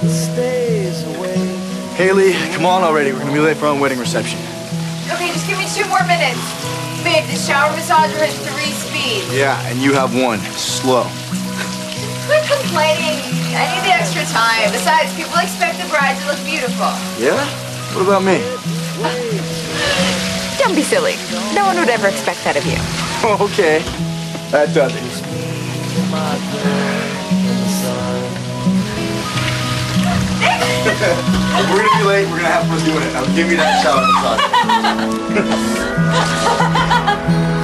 Haley, come on already. We're gonna be late for our wedding reception. Okay, just give me 2 more minutes. Babe, the shower massager has 3 speeds. Yeah, and you have 1. Slow. Quit complaining. I need the extra time. Besides, people expect the bride to look beautiful. Yeah? What about me? Don't be silly. No one would ever expect that of you. Okay. That does it. If we're gonna be late, we're gonna have fun doing it. Now give me that shower massager.